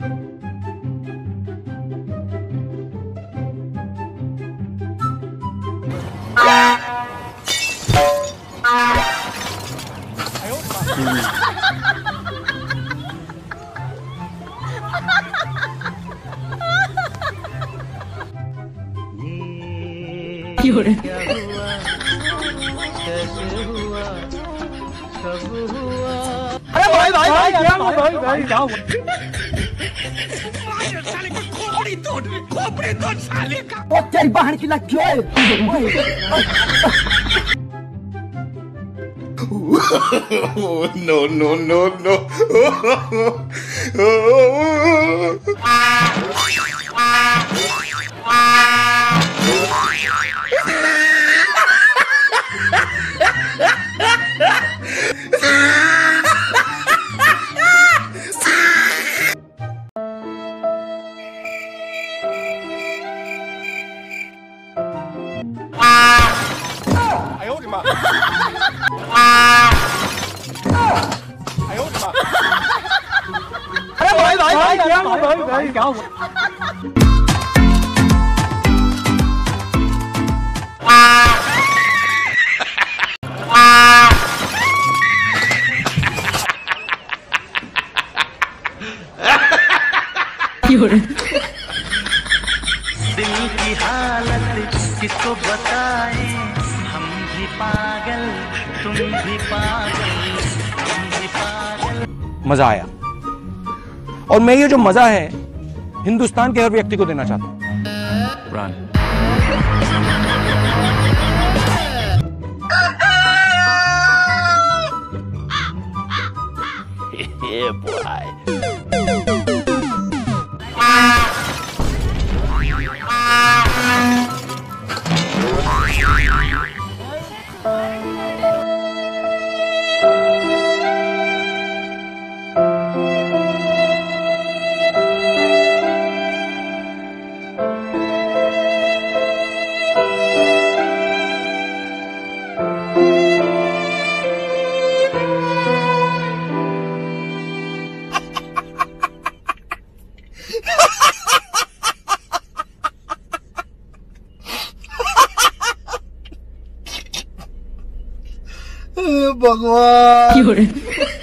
अरे भाई क्या हुआ? साले का खोपड़ी तोड़ साले का। ओ तेरी बहन की लग गई। No, no, no, no. अरे भाई क्या हुआ? दिल की हालत किसको बताएं, हम भी पागल तुम भी पागल, हम भी पागल। मजा आया और मैं ये जो मजा है हिंदुस्तान के हर व्यक्ति को देना चाहता हूं। Yeah, boy. भगवान।